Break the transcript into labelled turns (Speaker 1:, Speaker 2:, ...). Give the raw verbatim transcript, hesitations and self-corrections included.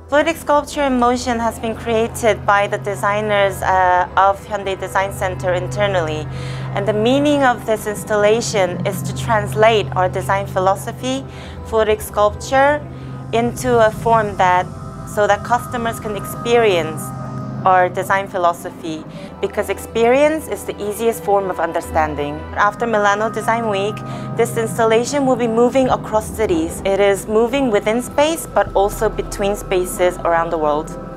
Speaker 1: Fluidic sculpture in motion has been created by the designers uh, of Hyundai Design Center internally. And the meaning of this installation is to translate our design philosophy, Fluidic sculpture, into a form that so that customers can experience our design philosophy, because experience is the easiest form of understanding. After Milano Design Week, this installation will be moving across cities. It is moving within space, but also between spaces around the world.